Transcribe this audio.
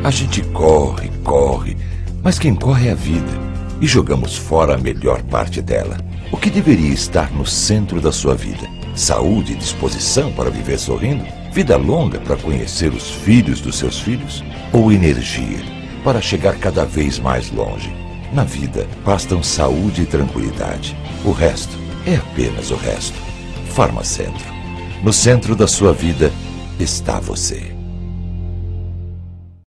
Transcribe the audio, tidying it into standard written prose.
A gente corre, corre, mas quem corre é a vida, e jogamos fora a melhor parte dela. O que deveria estar no centro da sua vida? Saúde e disposição para viver sorrindo? Vida longa para conhecer os filhos dos seus filhos? Ou energia para chegar cada vez mais longe? Na vida, bastam saúde e tranquilidade. O resto é apenas o resto. Farmacentro. No centro da sua vida está você.